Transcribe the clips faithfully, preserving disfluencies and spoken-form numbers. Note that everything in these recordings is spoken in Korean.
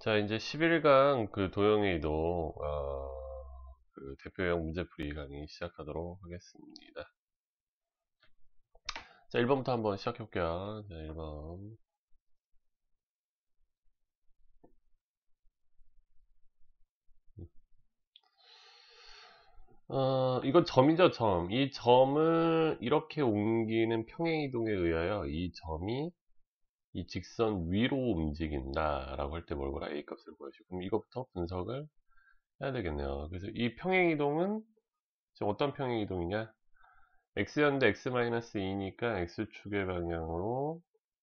자, 이제 십 일간 그 도형의 이동, 어, 그 대표형 문제풀이 강의 시작하도록 하겠습니다. 자, 일 번부터 한번 시작해 볼게요. 자, 일 번. 어, 이건 점이죠, 점. 이 점을 이렇게 옮기는 평행이동에 의하여 이 점이 이 직선 위로 움직인다라고 할 때 뭘 보라? A 값을 보여주고. 그럼 이것부터 분석을 해야 되겠네요. 그래서 이 평행이동은 지금 어떤 평행이동이냐? x였는데 x-이니까 x축의 방향으로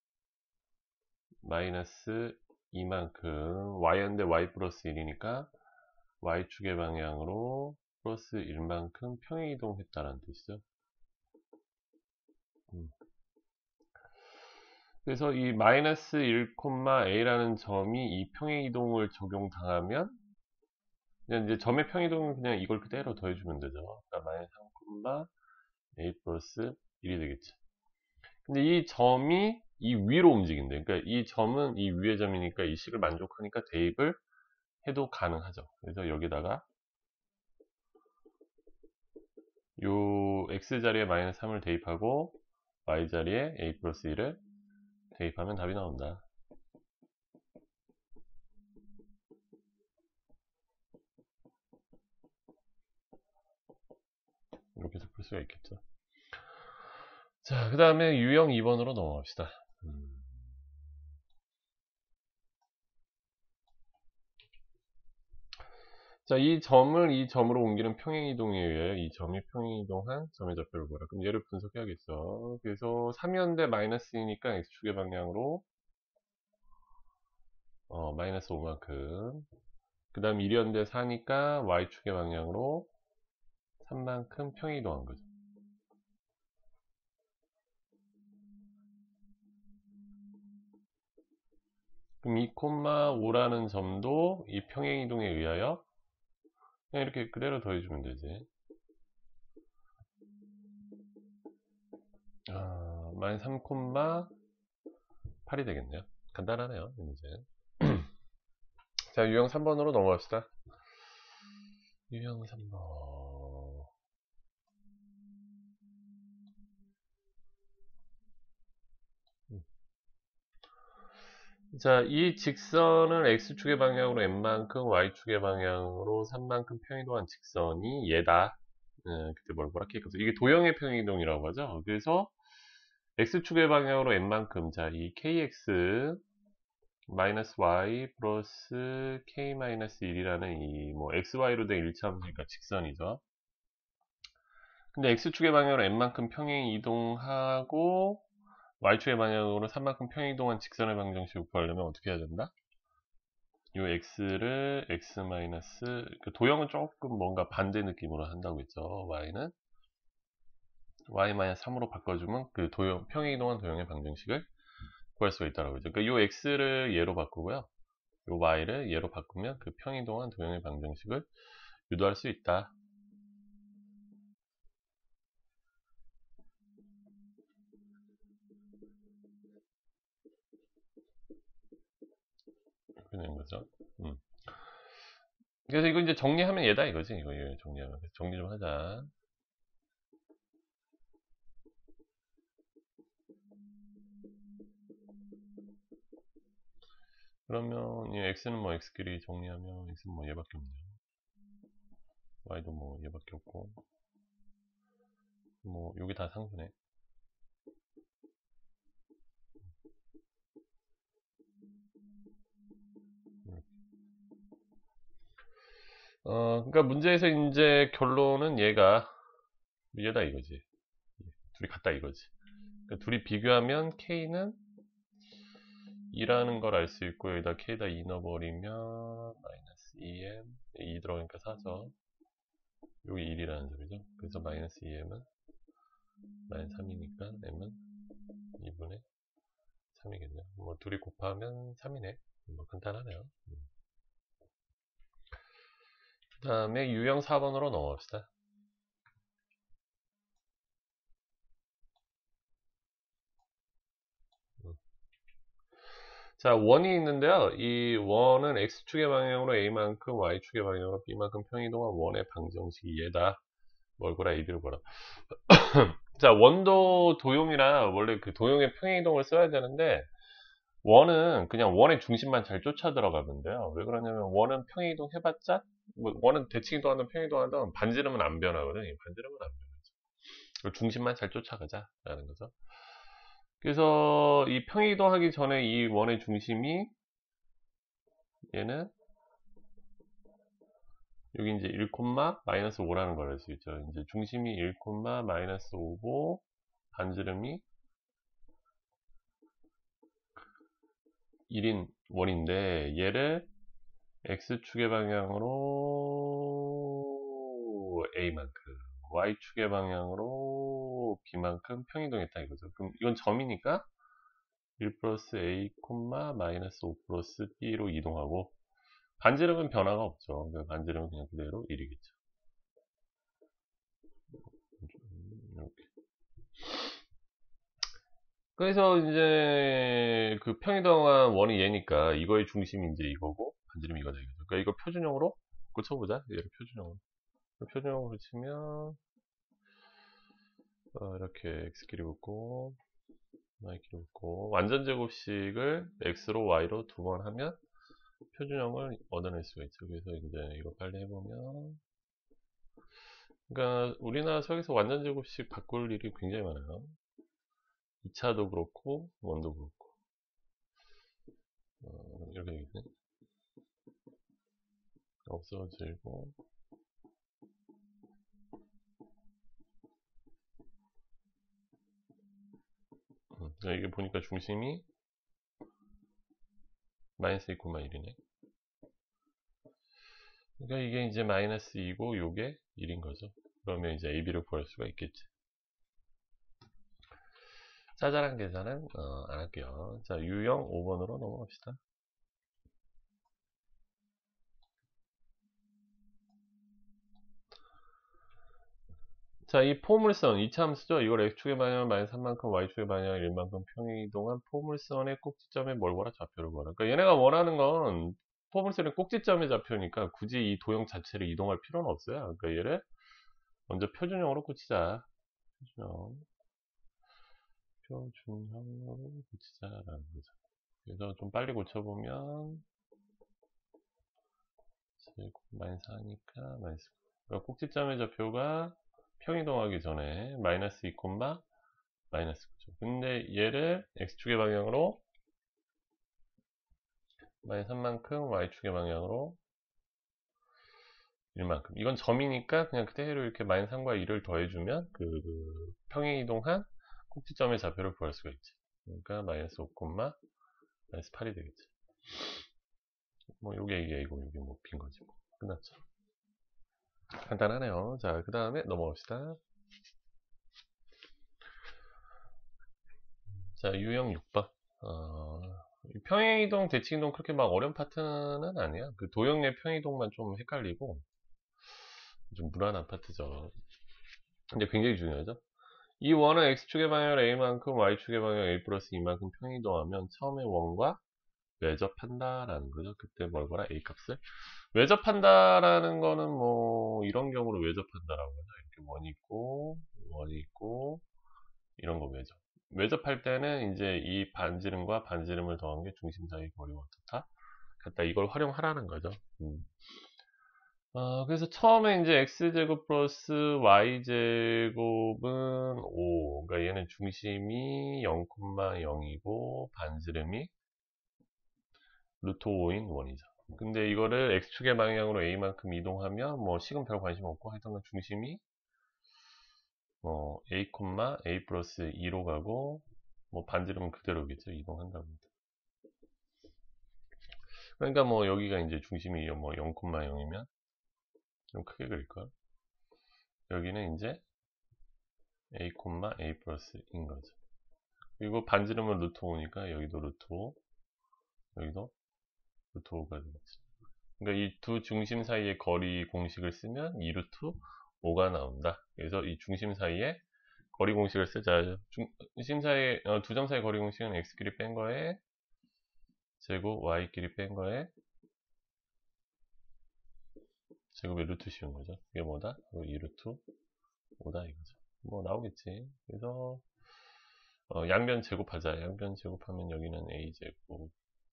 마이너스 이만큼, y였는데 y 플러스 일이니까 y축의 방향으로 플러스 일만큼 평행이동했다는 뜻이죠. 음. 그래서 이 마이너스 일, a라는 점이 이 평행이동을 적용당하면 그냥 이제 점의 평행이동은 그냥 이걸 그대로 더해주면 되죠. 그러니까 마이너스 삼, a 플러스 일이 되겠죠. 근데 이 점이 이 위로 움직인대. 그러니까 이 점은 이 위의 점이니까 이 식을 만족하니까 대입을 해도 가능하죠. 그래서 여기다가 요 x자리에 마이너스 삼을 대입하고 y자리에 a 플러스 일을 대입하면 답이 나온다. 이렇게 해서 풀 수가 있겠죠. 자, 그 다음에 유형 이 번으로 넘어갑시다. 음. 자, 이 점을 이 점으로 옮기는 평행이동에 의해 이 점이 평행이동한 점의 좌표를 보라. 그럼 얘를 분석해야겠어. 그래서 삼이었는데 마이너스 이니까 x축의 방향으로 어, 마이너스 오만큼. 그 다음 일이었는데 사니까 y축의 방향으로 삼만큼 평행이동한 거죠. 그럼 이, 오라는 점도 이 평행이동에 의하여 그냥 이렇게 그대로 더해주면 되지. 아, 마이너스 삼, 팔이 되겠네요. 간단하네요, 이 문제. 자, 유형 삼 번으로 넘어갑시다. 유형 삼 번. 자, 이 직선은 x축의 방향으로 n만큼, y축의 방향으로 삼만큼 평행이동한 직선이 얘다. 네, 그때 뭘 뭐라 했겠어. 이게 도형의 평행이동이라고 하죠. 그래서 x축의 방향으로 n만큼, 자, 이 kx 마이너스 y 플러스 k 마이너스 일이라는 이 뭐 xy로 된 일차함수니까 직선이죠. 근데 x축의 방향으로 n만큼 평행 이동하고 y축의 방향으로 삼만큼 평행 이동한 직선의 방정식을 구하려면 어떻게 해야 된다? 요 x를 x 마이너스 그 도형은 조금 뭔가 반대 느낌으로 한다고 했죠. y는 y 마이너스 삼으로 바꿔주면 그 도형 평행 이동한 도형의 방정식을 구할 수가 있다고 했죠. 그러니까 요 x를 얘로 바꾸고요. 요 y를 얘로 바꾸면 그 평행 이동한 도형의 방정식을 유도할 수 있다. 이렇게 되는 거죠. 음. 그래서 이거 이제 정리하면 얘다 이거지. 이거 정리하면 정리 좀 하자. 그러면 이 x는 뭐 x끼리 정리하면 x는 뭐 얘밖에 없네요. y도 뭐 얘밖에 없고 뭐 여기 다 상수네. 어, 그러니까 문제에서 이제 결론은 얘가 얘다 이거지. 둘이 같다 이거지. 그러니까 둘이 비교하면 k는 이라는 걸 알 수 있고 여기다 k에다 이 넣어버리면 마이너스 이 엠 이 들어가니까 사죠. 여기 일이라는 소리죠. 그래서 마이너스 이 엠은 마이너스 삼이니까 m은 이분의 삼이겠네요. 뭐 둘이 곱하면 삼이네. 뭐 간단하네요. 그 다음에 유형 사 번으로 넘어갑시다. 자, 원이 있는데요. 이 원은 x축의 방향으로 a만큼, y축의 방향으로 b만큼 평이동한 원의 방정식이 얘다. 뭘 보라, ab를 보라. 자, 원도 도용이라 원래 그 도용의 평이동을 써야 되는데, 원은 그냥 원의 중심만 잘 쫓아 들어가면 돼요. 왜 그러냐면 원은 평이동 해봤자, 뭐 원은 대칭이동하든 평이동하든 반지름은 안 변하거든요. 반지름은 안 변하죠. 중심만 잘 쫓아가자라는 거죠. 그래서 이 평이동하기 전에 이 원의 중심이 얘는 여기 이제 일, 마이너스 오라는 걸 알 수 있죠. 이제 중심이 일, 마이너스 오고 반지름이 일인 원인데 얘를 x축의 방향으로 a만큼 y축의 방향으로 b만큼 평이동했다 이거죠. 그럼 이건 점이니까 일 플러스 a, 마이너스 오 플러스 b로 이동하고 반지름은 변화가 없죠. 그러니까 반지름은 그냥 그대로 일이겠죠. 이렇게. 그래서 이제 그 평이동한 원이 얘니까 이거의 중심이 이제 이거고 반지름이 이거다 이거죠. 그러니까 이거 표준형으로 고쳐보자. 얘를 표준형으로. 표준형으로 치면 어, 이렇게 x끼리 붙고 y끼리 붙고 완전 제곱식을 x로 y로 두 번 하면 표준형을 얻어낼 수가 있죠. 그래서 이제 이거 빨리 해보면 그러니까 우리나라 속에서 완전 제곱식 바꿀 일이 굉장히 많아요. 이 차도 그렇고 원도 그렇고 어, 이렇게 되겠네. 없어지고 음, 이게 보니까 중심이 마이너스 이, 일이네. 그러니까 이게 이제 마이너스 이고 요게 일인 거죠. 그러면 이제 에이비를 구할 수가 있겠지. 짜잘한 계산은 어, 안 할게요. 자, 유형 오 번으로 넘어갑시다. 자, 이 포물선, 이 차 함수죠. 이걸 x축의 방향 마이너스 삼만큼, y축의 방향 일만큼 평이동한 포물선의 꼭지점에 뭘 보라? 좌표를 보라. 그러니까 얘네가 원하는 건 포물선의 꼭지점의 좌표니까 굳이 이 도형 자체를 이동할 필요는 없어요. 그러니까 얘를 먼저 표준형으로 고치자. 표준형. 표준형으로 고치자라는 거죠. 그래서 좀 빨리 고쳐보면 마이너스 사니까 마이너스 그러니까 꼭지점의 좌표가 평이동하기 전에 마이너스 이, 마이너스 구죠. 근데 얘를 x축의 방향으로 마이너스 삼만큼 y축의 방향으로 일만큼 이건 점이니까 그냥 그대로 이렇게 마이너스 삼과 일을 더해주면 그, 그 평행이동한 꼭지점의 좌표를 구할 수가 있지. 그러니까 마이너스 오, 마이너스 팔이 되겠지. 뭐 요게 이게 이고 요게 뭐 빈 거지 뭐. 끝났죠. 간단하네요. 자, 그 다음에 넘어갑시다. 자, 유형 육 번. 어, 평행이동, 대칭이동 그렇게 막 어려운 파트는 아니야. 그 도형의 평행이동만 좀 헷갈리고 좀 무난한 파트죠. 근데 굉장히 중요하죠. 이 원은 x축의 방향을 a만큼 y축의 방향 a 플러스 이만큼 평이동하면 처음에 원과 외접한다라는 거죠. 그때 뭘 보라? a 값을 외접한다라는 거는 뭐 이런 경우로 외접한다라고 하죠. 이렇게 원이 있고 원이 있고 이런 거 외접. 외접할 때는 이제 이 반지름과 반지름을 더한 게 중심 사이 거리가 어떻다? 갖다 이걸 활용하라는 거죠. 음. 어, 그래서 처음에 이제 x제곱 플러스 y제곱은 오. 그러니까 얘는 중심이 영, 영이고 반지름이 루트 오인 원이죠. 근데 이거를 x축의 방향으로 a만큼 이동하면 뭐 식은 별 관심 없고 하여튼 중심이 뭐 a, a 플러스 이로 가고 뭐 반지름은 그대로겠죠. 이동한다고. 그러니까 뭐 여기가 이제 중심이 뭐 영, 영이면 좀 크게 그릴까요? 여기는 이제 a, a 플러스인 거죠. 그리고 반지름은 루트 오니까 여기도 루트 오, 여기도 루트 오가 되겠죠. 그러니까 이 두 중심 사이의 거리 공식을 쓰면 이 루트 오가 나온다. 그래서 이 중심 사이에 거리 공식을 쓰자. 중심 사이 어, 두 점 사이 거리 공식은 x끼리 뺀 거에 제곱 y끼리 뺀 거에 제곱의 루트 씌운 거죠. 이게 뭐다? 이 루트 오다 이거죠. 뭐 나오겠지. 그래서 어, 양변 제곱하자. 양변 제곱하면 여기는 a제곱,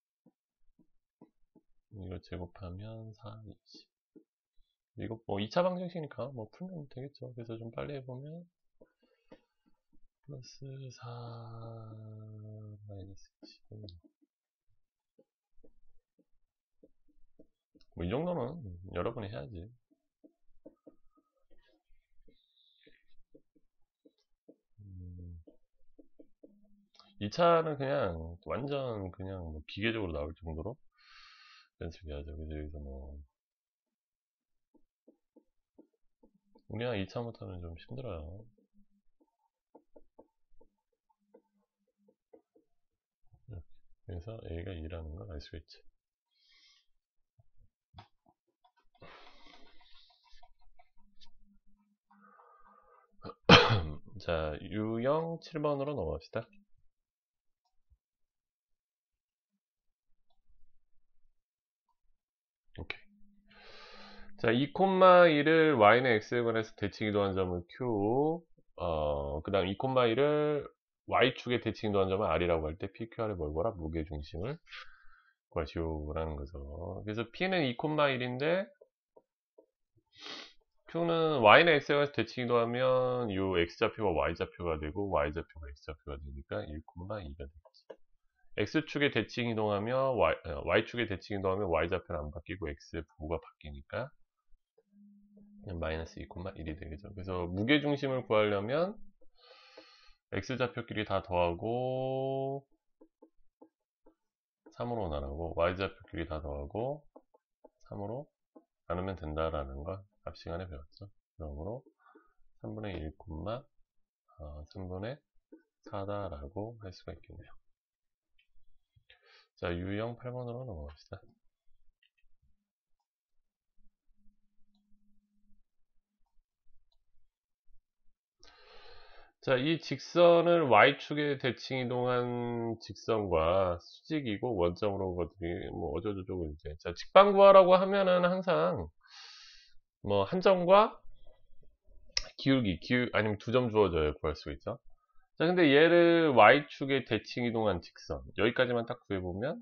이거 제곱하면 사, 이십. 이거 뭐 이 차 방정식이니까 뭐 풀면 되겠죠. 그래서 좀 빨리 해보면 플러스 사 마이너스 이십. 뭐 이 정도는 여러분이 해야지. 음, 이 차는 그냥 완전 그냥 뭐 기계적으로 나올 정도로 연습해야죠. 그래서 여기서 뭐 우리가 이 차부터는 좀 힘들어요. 이렇게. 그래서 A가 이라는 걸 알 수가 있지. 자, 유형 칠 번으로 넘어갑시다. 오케이. 자, 이, 일을 y는 x에 관해서 대칭 이동한 점을 q, 어, 그 다음 이, 일을 y축에 대칭 이동한 점을 r이라고 할 때 p, q, r의 뭘 보라? 무게중심을 구하시오라는 거죠. 그래서 p는 이, 일인데 q는 y는 x에 관해서 대칭 이동하면 요 x좌표가 y좌표가 되고 y좌표가 x좌표가 되니까 일, 이가 되겠지. x축에 대칭 이동하면 y, y축에 대칭 이동하면 y좌표는 안 바뀌고 x 부호가 바뀌니까 마이너스 이, 일이 되겠죠. 그래서 무게중심을 구하려면 x좌표끼리 다 더하고 삼으로 나누고 y좌표끼리 다 더하고 삼으로 나누면 된다라는 걸 앞 시간에 배웠죠. 그러므로 삼분의 일, 어, 삼분의 사다라고 할 수가 있겠네요. 자, 유형 팔 번으로 넘어갑시다. 자, 이 직선을 y축에 대칭 이동한 직선과 수직이고 원점으로 거든요. 뭐 어쩌고저쩌고 이제. 자, 직방 구하라고 하면은 항상 뭐 한 점과 기울기, 기울 아니면 두 점 주어져야 구할 수 있죠. 자, 근데 얘를 y축에 대칭 이동한 직선 여기까지만 딱 구해보면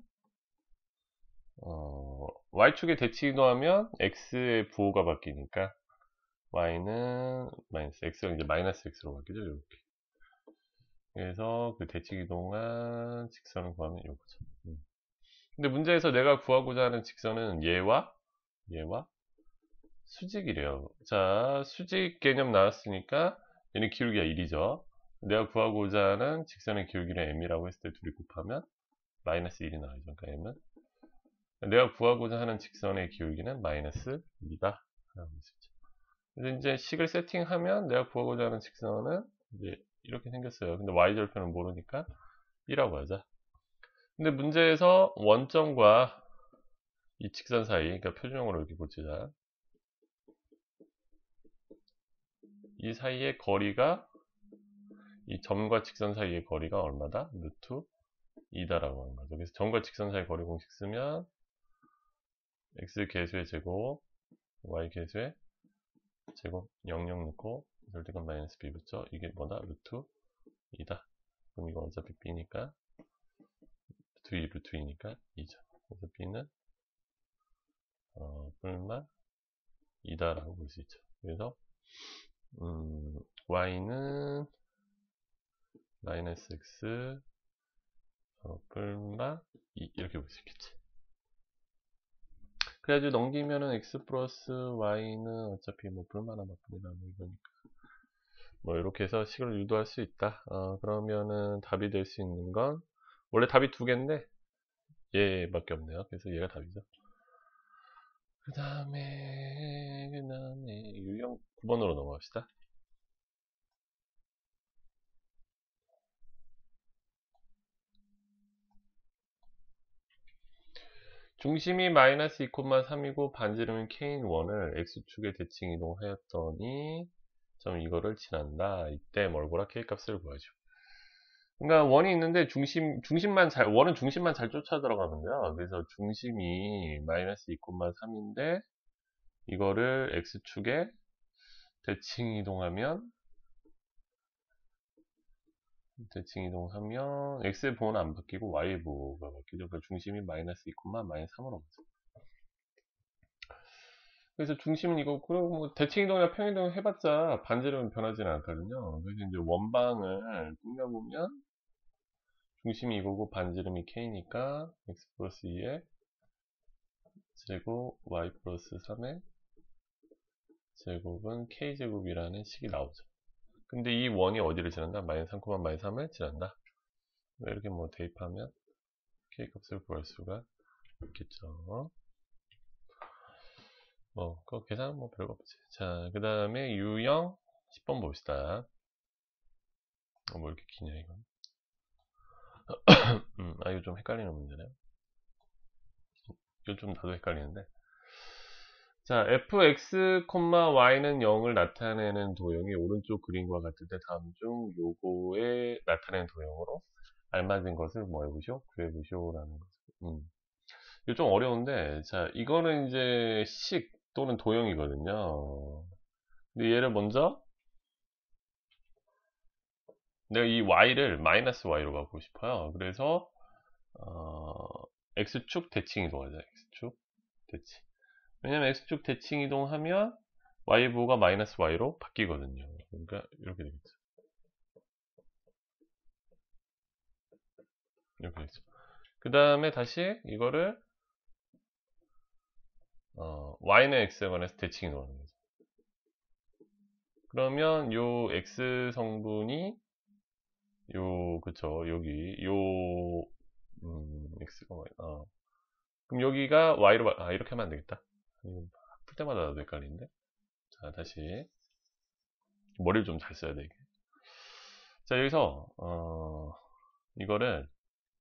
어, y축에 대칭 이동하면 x의 부호가 바뀌니까 y는 마이너스 x가 이제 마이너스 x로 바뀌죠. 이렇게. 그래서 그 대칭 이동한 직선을 구하면 이거죠. 음. 근데 문제에서 내가 구하고자 하는 직선은 얘와 얘와 수직이래요. 자, 수직 개념 나왔으니까 얘는 기울기가 일이죠. 내가 구하고자 하는 직선의 기울기를 m이라고 했을 때 둘이 곱하면 마이너스 일이 나와요. 그러니까 m은 내가 구하고자 하는 직선의 기울기는 마이너스 이다. 라고 할 수 있죠. 그래서 이제 식을 세팅하면 내가 구하고자 하는 직선은 이제 이렇게 생겼어요. 근데 y절표는 모르니까 이라고 하자. 근데 문제에서 원점과 이 직선 사이, 그러니까 표준형으로 이렇게 고치자. 이 사이의 거리가 이 점과 직선 사이의 거리가 얼마다? 루트 이다라고 하는 거죠. 그래서 점과 직선 사이 거리 공식 쓰면 x 계수의 제곱, y 계수의 제곱 영영 넣고 절대값 마이너스 b 붙죠. 이게 뭐다? 루트 이다. 그럼 이거 어차피 b니까 루트 이, 루트 이니까 이죠. 그래서 b는 어, 뿔마 이다라고 볼 수 있죠. 그래서 음, y는 마이너스 x 어, 뿔마 이 이렇게 볼 수 있겠지. 그래가지고 넘기면은 x 플러스 y는 어차피 뭐 뿔마나 바쁩니다. 뭐 이거니까. 뭐 이렇게 해서 식을 유도할 수 있다. 어, 그러면은 답이 될 수 있는 건 원래 답이 두 개인데 얘밖에 없네요. 그래서 얘가 답이죠. 그 다음에 그 다음에 유형 구 번으로 넘어갑시다. 중심이 마이너스 이, 삼이고 반지름은 케인 일을 x축에 대칭 이동하였더니 점 이거를 지난다. 이때 뭘 보라? k 값을 구하죠. 그러니까 원이 있는데 중심, 중심만 잘, 원은 중심만 잘 쫓아 들어가면 돼요. 그래서 중심이 마이너스 이, 삼인데 이거를 x축에 대칭 이동하면 대칭 이동하면 x의 부호는 안 바뀌고 y의 부호가 바뀌죠. 그러니까 중심이 마이너스 이, 마이너스 삼으로 가죠. 그래서 중심은 이거, 그리고 뭐 대칭 이동이나 평행 이동 해봤자 반지름은 변하지는 않거든요. 그래서 이제 원방을 꾸며보면 중심이 이거고 반지름이 k니까 x 플러스 이의 제곱 y 플러스 삼의 제곱은 k제곱이라는 식이 나오죠. 근데 이 원이 어디를 지난다? 마이너스 삼, 마이너스 삼을 지난다. 이렇게 뭐 대입하면 k 값을 구할 수가 있겠죠. 뭐, 그 계산은 뭐 별거 없지. 자, 그 다음에 유형 십 번 봅시다. 어, 뭐 이렇게 기냐, 이건. 음, 아, 이거 좀 헷갈리는 문제네. 이거 좀 나도 헷갈리는데. 자, fx, y는 영을 나타내는 도형이 오른쪽 그림과 같을 때 다음 중 요거에 나타내는 도형으로 알맞은 것을 뭐 해보시오? 구해보시오라는 거죠. 음. 이거 좀 어려운데, 자, 이거는 이제 식 또는 도형이거든요. 근데 얘를 먼저 내가 이 y를 마이너스 y로 가고 싶어요. 그래서 어, x축 대칭 이동하자. x축 대칭. 왜냐면 x축 대칭 이동하면 y부호가 마이너스 y로 바뀌거든요. 그러니까 이렇게 되겠죠. 이렇게 되겠죠. 그 다음에 다시 이거를 어, y는 x에 관해서 대칭 이동하는 거죠. 그러면 요 x 성분이 요 그쵸 여기 요 음, x가 y 어. 그럼 여기가 y로 아 이렇게 하면 안 되겠다. 풀 때마다 나도 헷갈리는데. 자 다시 머리를 좀 잘 써야 돼 이게. 자 여기서 어, 이거를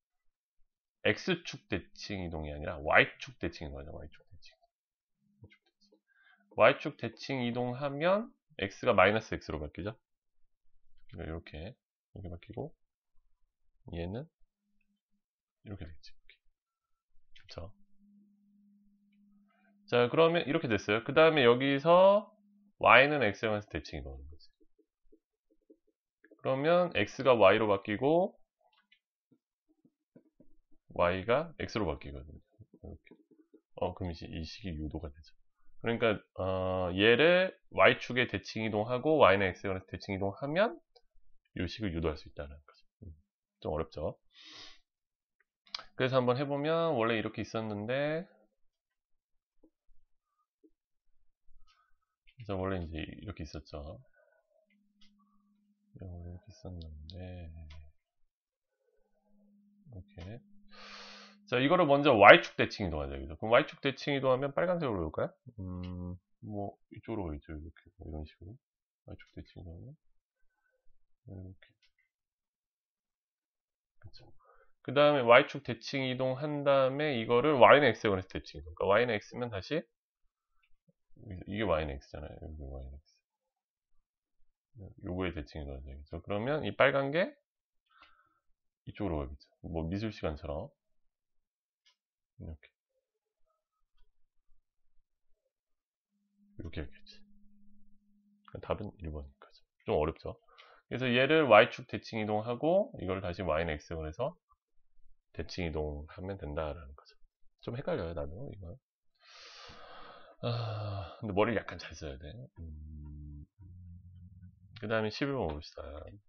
x축 대칭 이동이 아니라 y축 대칭 이동하죠. y축 대칭. y축 대칭 이동하면 x가 마이너스 x로 바뀌죠. 이렇게 이렇게 바뀌고 얘는 이렇게 되겠지. 그렇죠. 자 그러면 이렇게 됐어요. 그 다음에 여기서 y는 x에 관해서 대칭 이동하는 거지. 그러면 x가 y로 바뀌고 y가 x로 바뀌거든요. 이렇게. 어, 그럼 이 식이 유도가 되죠. 그러니까 어, 얘를 y축에 대칭 이동하고 y는 x에 관해서 대칭 이동하면 이 식을 유도할 수 있다는 거죠. 음, 좀 어렵죠. 그래서 한번 해보면 원래 이렇게 있었는데 그래서 원래 이제 이렇게 있었죠. 원래 이렇게 있었는데 이렇게 자 이거를 먼저 y축 대칭 이동하자. 여기서. 그럼 y축 대칭 이동하면 빨간색으로 볼까요? 음, 뭐 이쪽으로 가겠죠. 이렇게 뭐 이런 식으로 y축 대칭 이동하면 이렇게 그렇죠. 그 다음에 y축 대칭 이동한 다음에 이거를 y는 x에 관해서 대칭 이동. 그러니까 y는 x면 다시 이게 y는 x잖아요. 여기 y는 x. 요거에 대칭 이동하죠. 그렇죠? 그러면 이 빨간 게 이쪽으로 가겠죠. 뭐 미술 시간처럼 이렇게 이렇게 하겠지. 답은 일 번인 거죠. 좀 어렵죠. 그래서 얘를 y축 대칭 이동하고 이걸 다시 y는 x로 해서 대칭 이동하면 된다라는 거죠. 좀 헷갈려요 나도 이거. 아, 근데 머리를 약간 잘 써야 돼. 음, 그 다음에 십일 번 봅시다.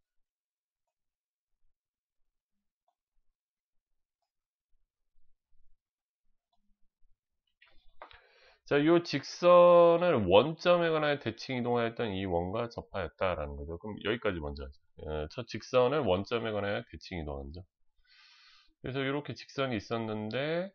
자, 이 직선을 원점에 관하여 대칭 이동하였던 이 원과 접하였다라는 거죠. 그럼 여기까지 먼저 하죠. 어, 첫 직선을 원점에 관하여 대칭 이동하죠. 그래서 이렇게 직선이 있었는데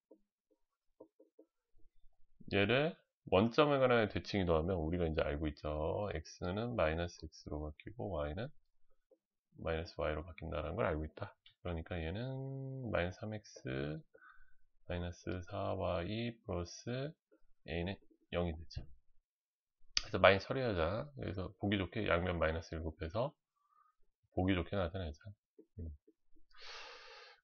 얘를 원점에 관하여 대칭 이동하면 우리가 이제 알고 있죠. x는 마이너스 x로 바뀌고 y는 마이너스 y로 바뀐다는 걸 알고 있다. 그러니까 얘는 마이너스 삼 엑스 마이너스 사 와이 플러스 a는 영이 되죠. 그래서 마이너스 처리하자. 그래서 보기 좋게 양면 마이너스 일곱 해서 보기 좋게 나타내자.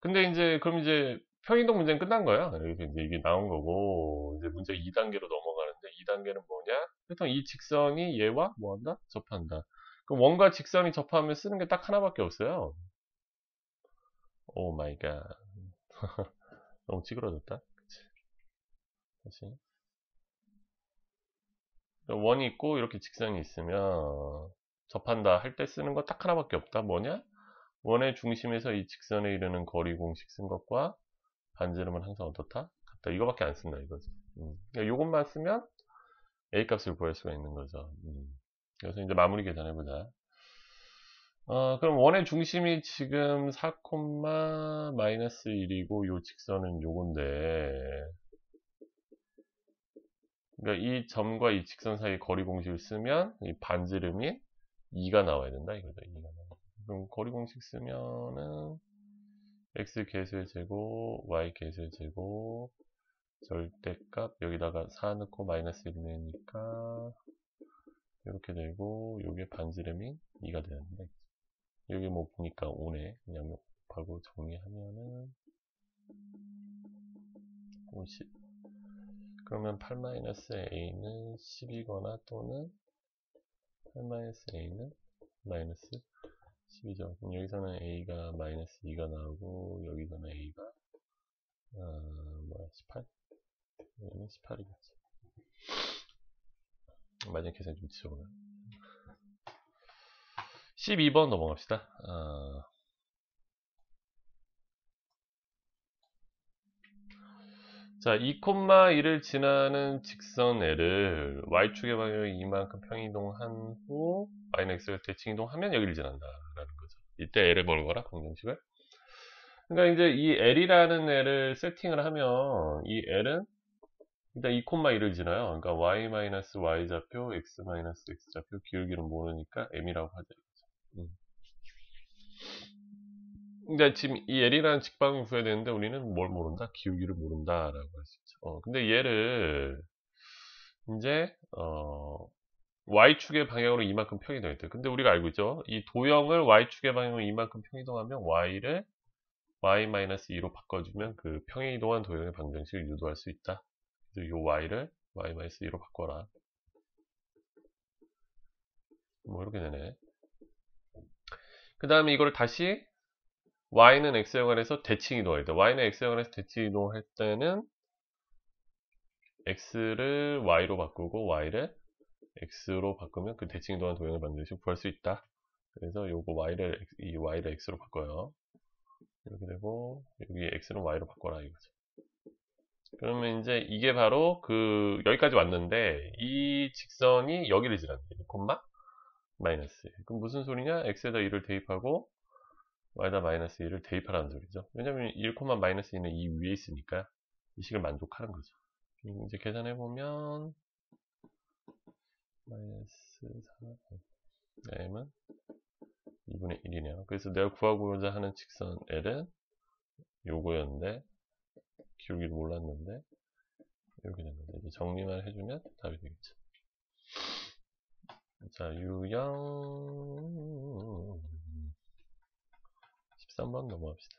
근데 이제, 그럼 이제 평이동 문제는 끝난 거야. 그래서 이제 이게 나온 거고, 이제 문제 이 단계로 넘어가는데, 이 단계는 뭐냐? 일단 이 직선이 얘와 뭐 한다? 접한다. 그럼 원과 직선이 접하면 쓰는 게 딱 하나밖에 없어요. 오 마이 갓. 너무 찌그러졌다. 그치? 다시. 원이 있고, 이렇게 직선이 있으면, 접한다 할 때 쓰는 거 딱 하나밖에 없다. 뭐냐? 원의 중심에서 이 직선에 이르는 거리 공식 쓴 것과 반지름은 항상 어떻다? 같다. 이거밖에 안 쓴다 이거지. 음. 그러니까 이것만 쓰면 A 값을 구할 수가 있는 거죠. 음. 그래서 이제 마무리 계산해보자. 어, 그럼 원의 중심이 지금 사, 마이너스 일이고 요 직선은 요건데, 그러니까 이 점과 이 직선 사이 거리 공식을 쓰면 이 반지름이 이가 나와야 된다 이거죠. 이가 나와. 그럼 거리 공식 쓰면은 x 개수의 제곱, y 개수의 제곱, 절대값 여기다가 사 넣고 마이너스 일 내니까 이렇게 되고, 요게 반지름이 이가 되는데, 여기 뭐 보니까 오네. 그냥 곱하고 정리하면은 오십. 그러면 팔 마이너스 a는 십이거나 또는 팔 마이너스 a는 마이너스 십이죠. 그럼 여기서는 a가 마이너스 이가 나오고, 여기서는 a가 아, 뭐야 십팔? 여기는 십팔이겠지. 만약 계산 좀 지워요. 십이 번 넘어갑시다. 아, 자, 이, 일을 지나는 직선 L을 y축의 방향으로 이만큼 평이동한 후 y는 x가 대칭이동하면 여기를 지난다 라는 거죠. 이때 L을 뭘 거라? 방정식을. 그러니까 이제 이 L이라는 L을 세팅을 하면 이 L은 일단 이, 일을 지나요. 그러니까 y-y 좌표, x-x 좌표 기울기는 모르니까 m이라고 하죠. 음. 근데 지금 이 L이라는 직방을 구해야 되는데 우리는 뭘 모른다? 기울기를 모른다라고 할 수 있죠. 어, 근데 얘를 이제 어, y축의 방향으로 이만큼 평이동했대. 근데 우리가 알고 있죠. 이 도형을 y축의 방향으로 이만큼 평이동하면 y를 y-이로 바꿔주면 그 평이동한 도형의 방정식을 유도할 수 있다. 그래서 이 y를 y-이로 바꿔라. 뭐 이렇게 되네. 그 다음에 이걸 다시 y는 x에 관해서 대칭 이동할 때, y는 x에 관해서 대칭 이동할 때는 x를 y로 바꾸고 y를 x로 바꾸면 그 대칭 이동한 도형의 방정식을 구할 수 있다. 그래서 요거 y를 이 y를 x로 바꿔요. 이렇게 되고 여기 x는 y로 바꿔라 이거죠. 그러면 이제 이게 바로 그 여기까지 왔는데 이 직선이 여기를 지나는 거예요. 콤마 마이너스. 그럼 무슨 소리냐? x에다 일을 대입하고 y에다 마이너스 일을 대입하라는 소리죠. 왜냐면 일, 마이너스 이는 이 위에 있으니까 이 식을 만족하는 거죠. 이제 계산해보면 마이너스 사 m은 이분의 일이네요. 그래서 내가 구하고자 하는 직선 L은 요거였는데 기울기를 몰랐는데 이렇게 된 거죠. 이제 정리만 해주면 답이 되겠죠. 자, 유형 십삼 번 넘어갑시다.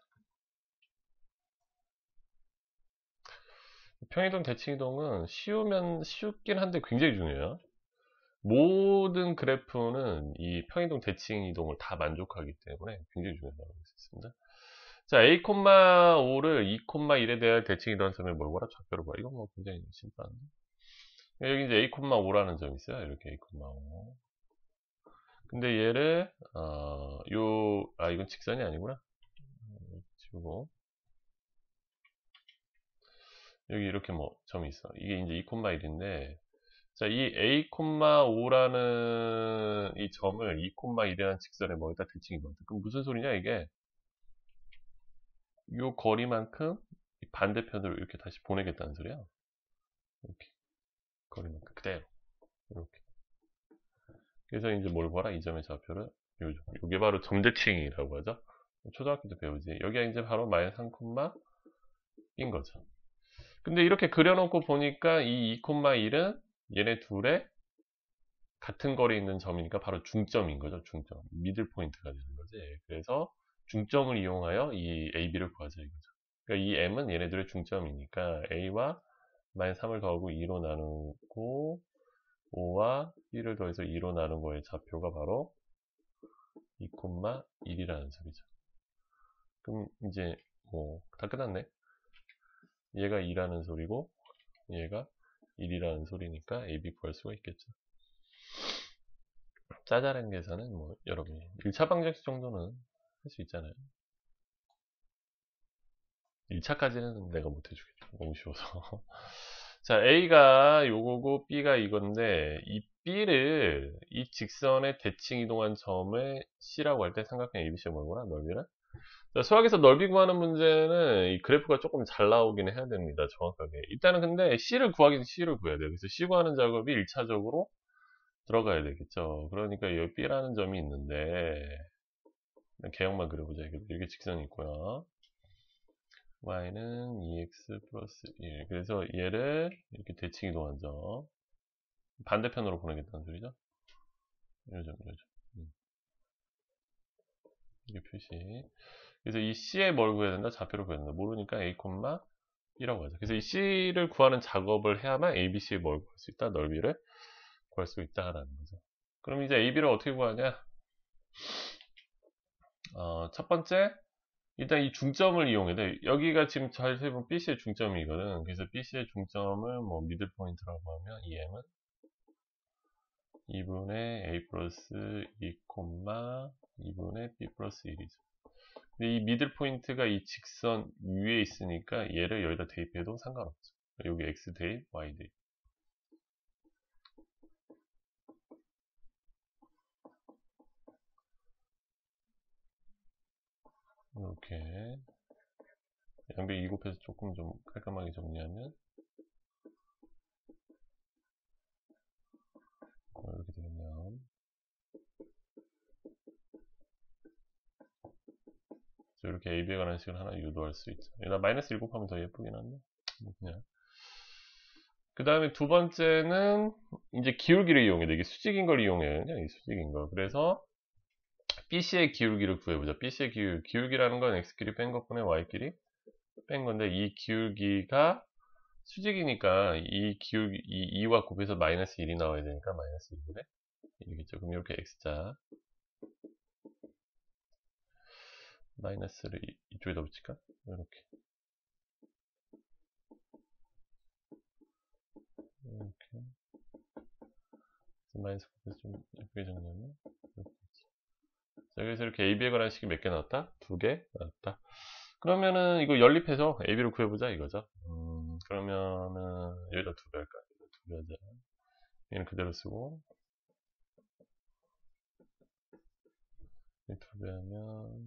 평이동 대칭이동은 쉬우면 쉽긴 한데 굉장히 중요해요. 모든 그래프는 이 평이동 대칭이동을 다 만족하기 때문에 굉장히 중요하다고 할 수 있습니다. 자, a, 오를 이, 일에 대한 대칭이동한 점에 뭘 보라? 좌표로 봐. 이건 뭐 굉장히 심플한데. 여기 이제 a, 오라는 점이 있어요. 이렇게 a, 오. 근데 얘를 어, 요, 아 이건 직선이 아니구나. 지우고 여기 이렇게 뭐 점이 있어. 이게 이제 이, 일인데 자, 이 a, 오라는 이 점을 이, 일이라는 직선에 뭐에다 대칭이거든. 그럼 무슨 소리냐 이게? 요 거리만큼 반대편으로 이렇게 다시 보내겠다는 소리야. 이렇게 거리만큼 그대로 이렇게. 그래서 이제 뭘 봐라? 이 점의 좌표를 요죠. 요게 바로 점대칭이라고 하죠. 초등학교 때 배우지. 여기가 이제 바로 마이너스 삼, 인 거죠. 근데 이렇게 그려놓고 보니까 이 이, 일은 얘네 둘의 같은 거리에 있는 점이니까 바로 중점인 거죠. 중점. 미들 포인트가 되는 거지. 그래서 중점을 이용하여 이 A, B를 구하자 이거죠. 그러니까 이 M은 얘네들의 중점이니까 A와 마이너스 삼을 더하고 이로 나누고 오와 B를 더해서 이로 나눈 거의 좌표가 바로 이, 일이라는 소리죠. 그럼 이제 뭐 다 끝났네. 얘가 이라는 소리고 얘가 일이라는 소리니까 A, B 구할 수가 있겠죠. 짜잘한 계산은 뭐 여러분이 일 차 방정식 정도는 할 수 있잖아요. 일 차까지는 내가 못 해주겠죠. 너무 쉬워서. 자, A가 요거고 B가 이건데 이 B를 이 직선의 대칭 이동한 점을 C라고 할 때 삼각형 에이비씨가 뭐구나? 넓이는? 자, 수학에서 넓이 구하는 문제는 이 그래프가 조금 잘 나오긴 해야 됩니다. 정확하게. 일단은 근데 C를 구하긴 C를 구해야 돼요. 그래서 C 구하는 작업이 일 차적으로 들어가야 되겠죠. 그러니까 여기 B라는 점이 있는데 개형만 그려보자. 이렇게 직선이 있고요. y는 이엑스 플러스 일. 그래서 얘를 이렇게 대칭 이동한 점. 반대편으로 보내겠다는 소리죠. 요점, 요점. 음. 이게 표시. 그래서 이 C에 뭘 구해야 된다? 좌표를 구해야 된다. 모르니까 A, B라고 하죠. 그래서 이 C를 구하는 작업을 해야만 A, B, C에 뭘 구할 수 있다? 넓이를 구할 수 있다라는 거죠. 그럼 이제 A, B를 어떻게 구하냐? 어, 첫 번째, 일단 이 중점을 이용해야 돼. 여기가 지금 잘 세보면 비씨의 중점이거든. 그래서 비씨의 중점을 뭐 미들 포인트라고 하면 이 M은 이분의 A 플러스 이, 이분의 B 플러스 일이죠. 근데 이 미들 포인트가 이 직선 위에 있으니까 얘를 여기다 대입해도 상관없죠. 여기 X 대입, Y 대입. 이렇게 양변 이 곱해서 조금 좀 깔끔하게 정리하면 이렇게 되면 이렇게 에이비에 관한 식을 하나 유도할 수 있죠. 나 마이너스 일 곱하면 더 예쁘긴 한데 그냥. 그 다음에 두 번째는 이제 기울기를 이용해야 돼. 이게 수직인 걸 이용해요. 그냥 이 수직인 거. 그래서 비씨의 기울기를 구해보자. 비씨의 기울, 기울기라는 건 x끼리 뺀 것분의 y끼리 뺀 건데 이 기울기가 수직이니까 이 기울기, 이 이와 곱해서 마이너스 일이 나와야 되니까 마이너스 일분의 일이겠죠. 그럼 이렇게 x자 마이너스를 이, 이쪽에다 붙일까? 이렇게 이렇게 마이너스 곱해서 좀 예쁘게 정리하면 이렇게. 자, 그래서 이렇게 에이비에 관한 식이 몇 개 나왔다? 두 개 나왔다. 그러면은 이거 연립해서 에이비를 구해보자 이거죠. 음, 그러면은 여기다 두 배 할까? 두 배 하자. 얘는 그대로 쓰고 두 배 하면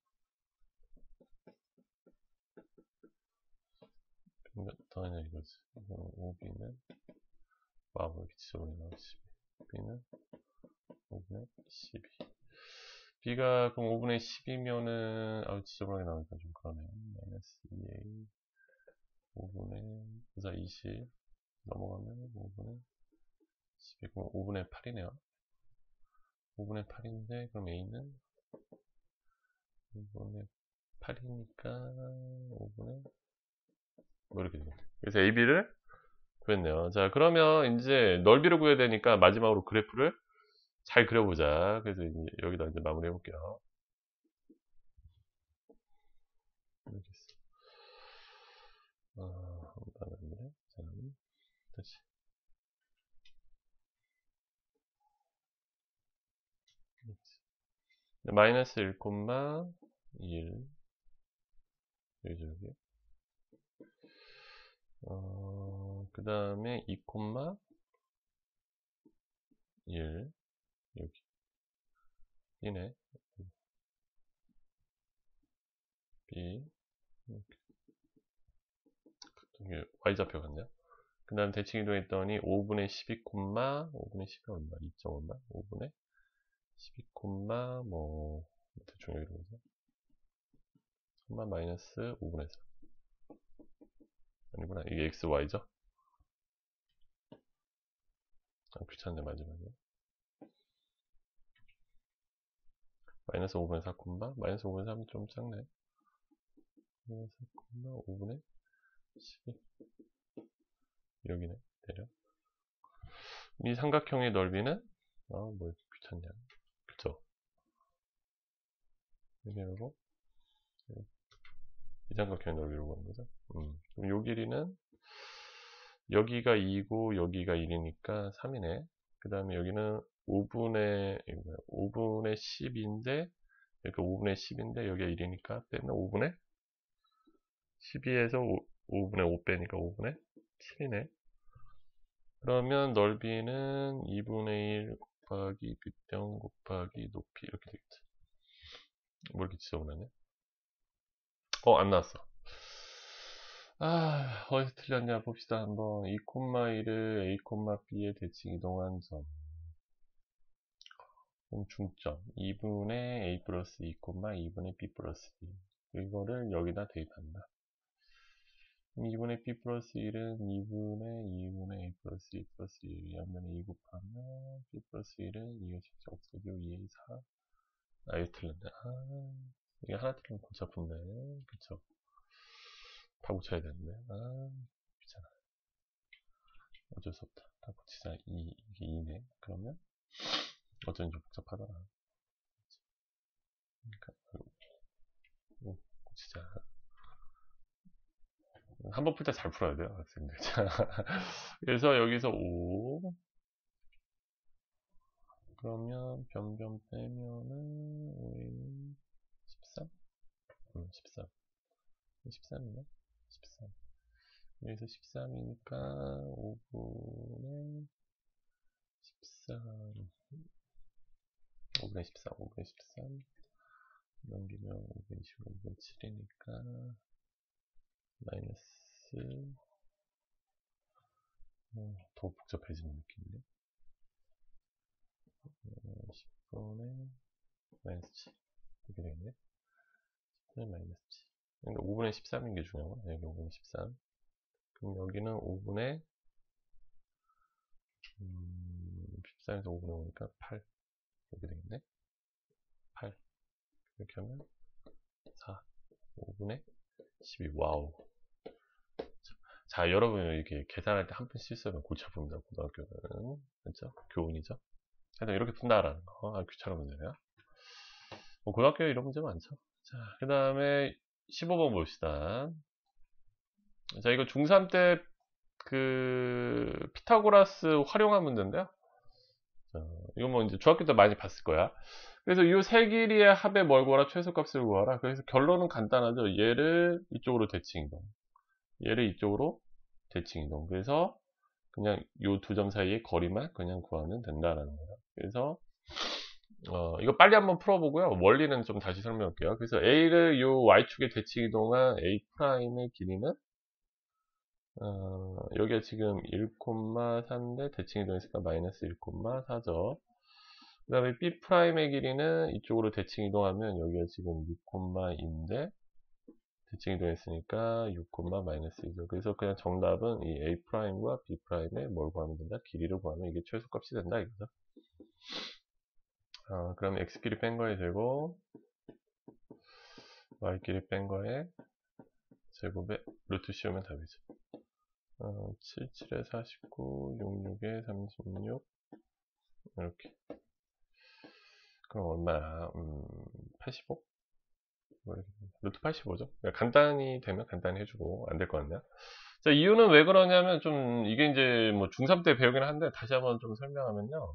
더 하냐 이거지. 오비는 마블 기초로 나오지. B는 오분의 십이. B가 그럼 오분의 십이면은 아우 지저분하게 나오니까 좀 그러네요. 마이너스 이 에이 오분의 그래서 이십 넘어가면 오분의 십이. 그럼 오분의 팔이네요. 오분의 팔인데 그럼 A는 오분의 팔이니까 오분의 뭐 이렇게 되겠네. 그래서 에이비를 구했네요. 자, 그러면 이제 넓이를 구해야 되니까 마지막으로 그래프를 잘 그려보자. 그래서 이제 여기다 이제 마무리 해볼게요. 이렇게 있어. 어, 나갔네. 자, 다시. 마이너스 일, 일. 여기죠, 여기. 어, 그 다음에 이, 일. 여기. 이네. B. 이렇게. 이게 Y좌표 같네요. 그 다음 대칭 이동했더니 오분의 십이, 오분의 십이 얼마? 이 점 얼마? 오분의 십이, 뭐, 대충 여기로 보자. 삼만 마이너스 오분의 사. 아니구나. 이게 엑스, 와이죠? 아, 귀찮네, 마지막에. 마이너스 오분의 사, 마이너스 오분의 삼이 좀 작네. 사, 오분의 십이. 여기네, 대략. 이 삼각형의 넓이는, 아, 뭐, 귀찮냐. 그쵸? 여기 하고, 이 삼각형의 넓이로 보는 거죠. 음. 그럼 요 길이는, 여기가 이고, 여기가 일이니까 삼이네. 그 다음에 여기는 오분의, 오분의 십인데, 여기가 오분의 십인데, 여기가 일이니까, 빼면 오분의 십이에서 오분의 오 빼니까 오분의 칠이네. 그러면 넓이는 이분의 일 곱하기 빗병 곱하기 높이 이렇게 되겠지. 뭐 이렇게 지저분하네. 어, 안 나왔어. 아, 어디서 틀렸냐 봅시다. 한번 이, 일을 A, B에 대칭 이동한 점. 그럼 중점. 이분의 A 플러스 이, 이분의 B 플러스 이. 이거를 여기다 대입한다. 이분의 B 플러스 일은 이분의 이분의 A 플러스 이 플러스 일 양면에 이 곱하면 B 플러스 일은 이가 직접 없어지고 이의 사. 아, 이거 틀렸네. 아, 이게 하나 틀리면 골치 아픈데. 그쵸? 다 고쳐야 되는데. 아, 귀찮아. 어쩔 수 없다. 다 고치자. 이, 이게 이네. 그러면 어쩐지 복잡하더라. 그러니까, 오, 고치자. 한 번 풀 때 잘 풀어야 돼요, 학생들. 그래서 여기서 오. 그러면 변변 빼면은 오는 십삼? 응, 십삼. 십삼이네? 십삼. 여기서 십삼이니까 오분의 십삼. 오분의 십삼, 오분의 십삼. 넘기면 오분의 이십오, 오분의 칠이니까 마이너스. 어, 더 복잡해지는 느낌인데. 십분의 마이너스 칠. 이렇게 되겠네. 십분의 마이너스 칠. 그러니까 오분의 십삼인 게 중요한 거야. 여기 오분의 십삼. 그럼 여기는 오분의 음, 십삼에서 오분의 오니까 팔. 이렇게 되겠네. 팔. 이렇게 하면 사. 오분의 십이. 와우. 자, 여러분 이렇게 계산할 때 한 번 실수하면 골치 아픕니다. 고등학교는. 그렇죠? 교훈이죠. 하여튼 이렇게 푼다라는 거. 아, 귀찮은 문제네요. 뭐 고등학교에 이런 문제 많죠. 자, 그 다음에 십오 번 봅시다. 자, 이거 중삼 때 그 피타고라스 활용한 문제인데요. 자, 이거 뭐 이제 중학교 때 많이 봤을 거야. 그래서 이 세 길이의 합의 뭘 구하라? 최소값을 구하라. 그래서 결론은 간단하죠. 얘를 이쪽으로 대칭 이동. 얘를 이쪽으로 대칭 이동. 그래서 그냥 이 두 점 사이의 거리만 그냥 구하면 된다라는 거예요. 그래서 어, 이거 빨리 한번 풀어보고요. 원리는 좀 다시 설명할게요. 그래서 A를 이 Y축에 대칭 이동한 A'의 길이는 어, 여기가 지금 일, 사인데 대칭 이동했으니까 마이너스 일, 사죠. 그 다음에 B'의 길이는 이쪽으로 대칭 이동하면 여기가 지금 육, 이인데 대칭 이동했으니까 육, 마이너스 이죠. 그래서 그냥 정답은 이 A'과 B'의 뭘 구하면 된다? 길이를 구하면 이게 최소값이 된다 이거죠. 어, 그럼 X끼리 뺀 거에 제곱, Y끼리 뺀 거에 제곱에 루트 씌우면 답이죠. 어, 칠, 칠에 사십구, 육, 육에 삼십육 이렇게. 그럼 얼마야? 음, 팔십오? 루트 팔십오죠. 그러니까 간단히 되면 간단히 해주고 안 될 것 같네요. 자, 이유는 왜 그러냐면 좀 이게 이제 뭐 중삼 때 배우긴 한데 다시 한번 좀 설명하면요.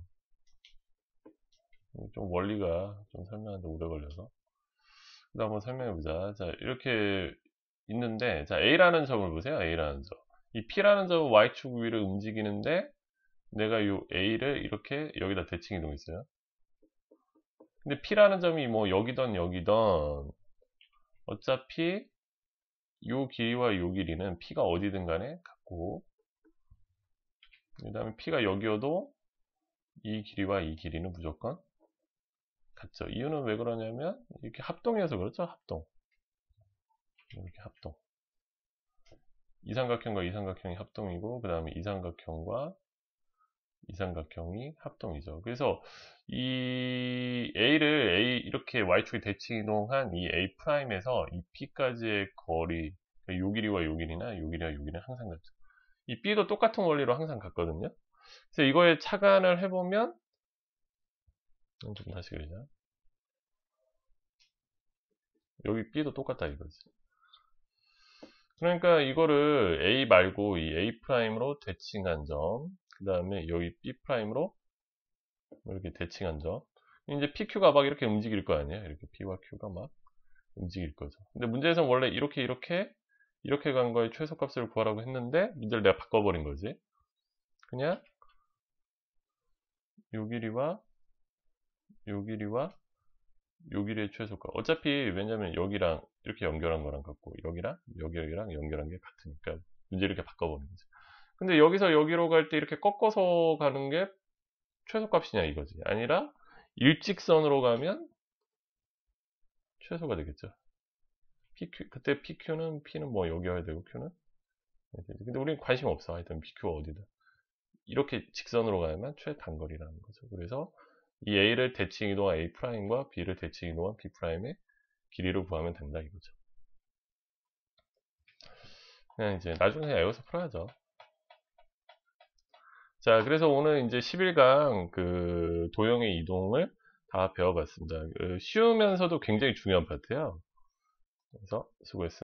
좀 원리가 좀 설명하는데 오래 걸려서. 그 다음 한번 설명해보자. 자, 이렇게 있는데, 자, A라는 점을 보세요. A라는 점. 이 P라는 점은 Y축 위를 움직이는데, 내가 이 A를 이렇게 여기다 대칭 이동했어요. 근데 P라는 점이 뭐 여기던 여기던, 어차피 이 길이와 이 길이는 P가 어디든 간에 같고, 그 다음에 P가 여기여도 이 길이와 이 길이는 무조건 같죠. 이유는 왜 그러냐면, 이렇게 합동이어서 그렇죠. 합동. 이렇게 합동. 이 삼각형과 이 삼각형이 합동이고 그 다음에 이 삼각형과 이 삼각형이 합동이죠. 그래서 이 A를 A 이렇게 Y축에 대칭 이동한 이 A'에서 이 P까지의 거리, 요 길이와 요 길이나 요 길이와 요 길이는 항상 같죠. 이 B도 똑같은 원리로 항상 같거든요. 그래서 이거에 착안을 해보면, 좀 다시 그리자. 여기 B도 똑같다 이거지. 그러니까 이거를 A 말고 이 A'로 대칭한 점, 그 다음에 여기 B'로 이렇게 대칭한 점. 이제 P, Q가 막 이렇게 움직일 거 아니에요? 이렇게 P와 Q가 막 움직일 거죠. 근데 문제에서는 원래 이렇게 이렇게 이렇게 간 거의 최소값을 구하라고 했는데 문제를 내가 바꿔버린 거지. 그냥 요 길이와 요 길이와 요 길이의 최소값. 어차피 왜냐면 여기랑 이렇게 연결한 거랑 같고 여기랑 여기랑 연결한 게 같으니까 문제 이렇게 바꿔버린 거지. 근데 여기서 여기로 갈 때 이렇게 꺾어서 가는 게 최소값이냐 이거지. 아니라 일직선으로 가면 최소가 되겠죠. 피 큐, 그때 피 큐는, P는 뭐 여기여야 되고, Q는? 근데 우리는 관심 없어. 하여튼 피 큐가 어디든. 이렇게 직선으로 가야만 최단거리라는 거죠. 그래서 이 A를 대칭 이동한 A'과 B를 대칭 이동한 B'의 길이를 구하면 된다 이거죠. 그냥 이제 나중에 외워서 풀어야죠. 자, 그래서 오늘 이제 십일 강 그 도형의 이동을 다 배워봤습니다. 그 쉬우면서도 굉장히 중요한 파트예요. 그래서 수고했습니다.